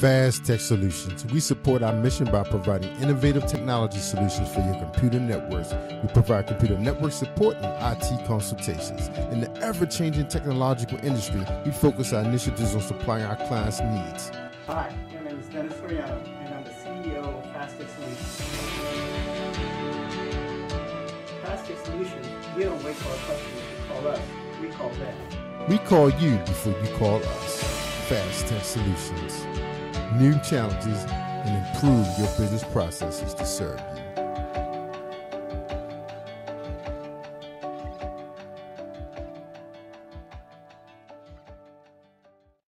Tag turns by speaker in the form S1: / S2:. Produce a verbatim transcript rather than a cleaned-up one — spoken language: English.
S1: Fastech Solutions. We support our mission by providing innovative technology solutions for your computer networks. We provide computer network support and I T consultations. In the ever-changing technological industry, we focus our initiatives on supplying our clients' needs.
S2: Hi, my name is Dennis Soriano, and I'm the C E O of Fastech Solutions. Fastech Solutions, we don't wait for our customers to call us, we call them.
S1: We call you before you call us. Fastech Solutions. New challenges and improve your business processes to serve you.